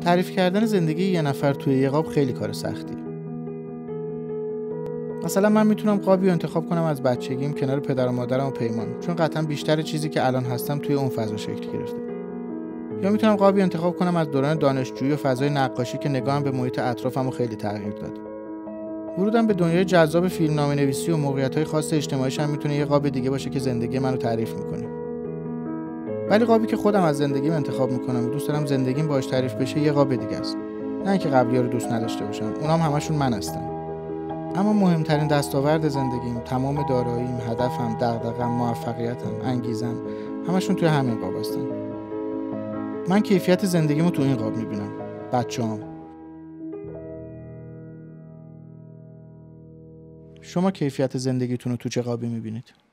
تعریف کردن زندگی یه نفر توی یه قاب خیلی کار سختیه. مثلا من میتونم قابی رو انتخاب کنم از بچگیم کنار پدر و مادرم و پیمان، چون قطعا بیشتر چیزی که الان هستم توی اون فضا شکل گرفته. یا میتونم قابی انتخاب کنم از دوران دانشجویی و فضای نقاشی که نگاهم به محیط اطرافمو خیلی تغییر داد. ورودم به دنیای جذاب فیلمنامه‌نویسی و موقعیت‌های خاص اجتماعیش هم میتونه یه قاب دیگه باشه که زندگی منو تعریف میکنه. ولی قابی که خودم از زندگیم انتخاب میکنم و دوست دارم زندگیم باهاش تعریف بشه یه قاب دیگه است. نه اینکه قبلی‌ها رو دوست نداشته باشم، اونام همشون من هستم. اما مهمترین دستاورد زندگیم، تمام داراییم، هدفم، دغدغه‌ام، موفقیتم، انگیزم، همشون توی همین قاب هستن. من کیفیت زندگیمو تو این قاب میبینم. بچه‌ام. شما کیفیت زندگیتون رو تو چه قابی میبینید؟